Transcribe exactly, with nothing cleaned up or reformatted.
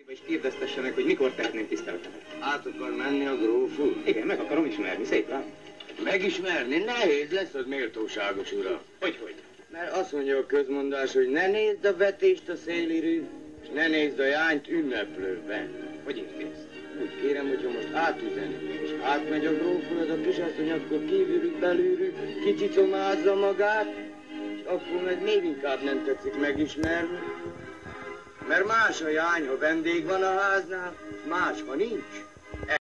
És kérdeztessenek, hogy mikor tehetném tiszteletemet. Át akar menni a gróf úr? Igen, meg akarom ismerni, szép lám. Megismerni? Nehéz lesz az méltóságos ura. Hogy-hogy? Mert azt mondja a közmondás, hogy ne nézd a vetést a szélirű, és ne nézd a jányt ünneplőben. Hogy érti ezt? Úgy kérem, hogyha most átüzenik, és átmegy a gróf úr, az a kisasszony akkor kívülük belülük, kicsicomázza magát, és akkor meg még inkább nem tetszik megismerni. Mert más a jány, ha vendég van a háznál, más, ha nincs.